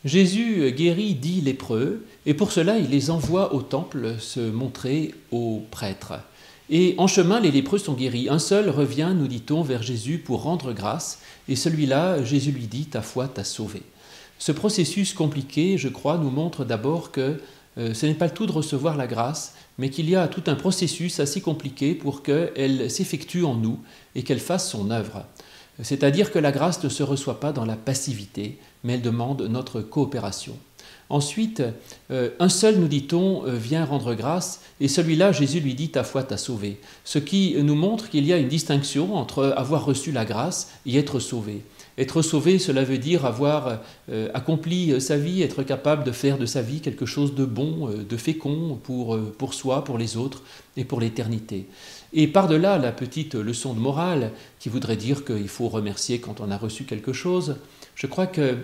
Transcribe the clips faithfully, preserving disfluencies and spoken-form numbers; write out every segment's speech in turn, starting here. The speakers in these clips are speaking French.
Jésus guérit dix lépreux, et pour cela il les envoie au temple se montrer aux prêtres. Et en chemin, les lépreux sont guéris. Un seul revient, nous dit-on, vers Jésus pour rendre grâce, et celui-là, Jésus lui dit, ta foi t'a sauvé. Ce processus compliqué, je crois, nous montre d'abord que euh, ce n'est pas le tout de recevoir la grâce, mais qu'il y a tout un processus assez compliqué pour qu'elle s'effectue en nous et qu'elle fasse son œuvre. C'est-à-dire que la grâce ne se reçoit pas dans la passivité, mais elle demande notre coopération. Ensuite, euh, un seul, nous dit-on, euh, vient rendre grâce, et celui-là, Jésus lui dit, ta foi t'a sauvé. Ce qui nous montre qu'il y a une distinction entre avoir reçu la grâce et être sauvé. Être sauvé, cela veut dire avoir euh, accompli sa vie, être capable de faire de sa vie quelque chose de bon, euh, de fécond pour, euh, pour soi, pour les autres et pour l'éternité. Et par-delà la petite leçon de morale qui voudrait dire qu'il faut remercier quand on a reçu quelque chose, je crois que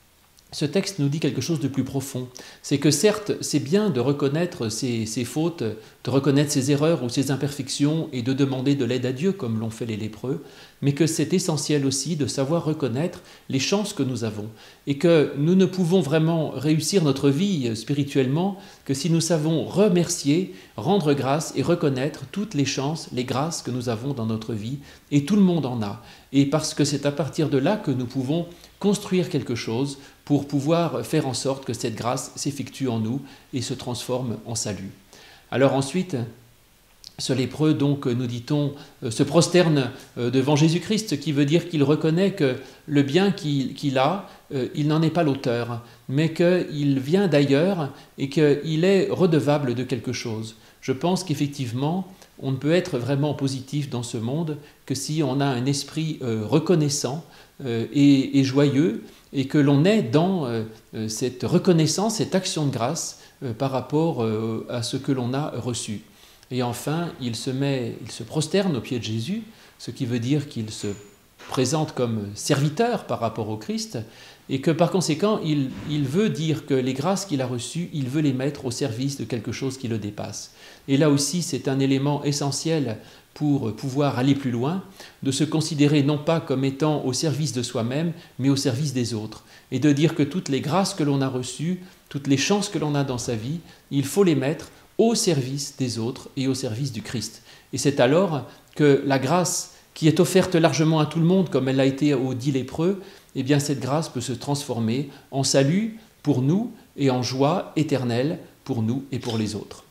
ce texte nous dit quelque chose de plus profond. C'est que certes, c'est bien de reconnaître ses, ses fautes, de reconnaître ses erreurs ou ses imperfections et de demander de l'aide à Dieu comme l'ont fait les lépreux, mais que c'est essentiel aussi de savoir reconnaître les chances que nous avons et que nous ne pouvons vraiment réussir notre vie spirituellement que si nous savons remercier, rendre grâce et reconnaître toutes les chances, les grâces que nous avons dans notre vie, et tout le monde en a. Et parce que c'est à partir de là que nous pouvons construire quelque chose pour pouvoir faire en sorte que cette grâce s'effectue en nous et se transforme en salut. Alors ensuite, ce lépreux, donc, nous dit-on, se prosterne devant Jésus-Christ, ce qui veut dire qu'il reconnaît que le bien qu'il qu'il a, il n'en est pas l'auteur, mais qu'il vient d'ailleurs et qu'il est redevable de quelque chose. Je pense qu'effectivement, on ne peut être vraiment positif dans ce monde que si on a un esprit reconnaissant et, et joyeux, et que l'on est dans cette reconnaissance, cette action de grâce par rapport à ce que l'on a reçu. Et enfin, il se met, il se prosterne aux pieds de Jésus, ce qui veut dire qu'il se présente comme serviteur par rapport au Christ, et que par conséquent, il, il veut dire que les grâces qu'il a reçues, il veut les mettre au service de quelque chose qui le dépasse. Et là aussi, c'est un élément essentiel pour pouvoir aller plus loin, de se considérer non pas comme étant au service de soi-même, mais au service des autres, et de dire que toutes les grâces que l'on a reçues, toutes les chances que l'on a dans sa vie, il faut les mettre au service des autres et au service du Christ. Et c'est alors que la grâce qui est offerte largement à tout le monde, comme elle l'a été aux dix lépreux, eh bien cette grâce peut se transformer en salut pour nous et en joie éternelle pour nous et pour les autres.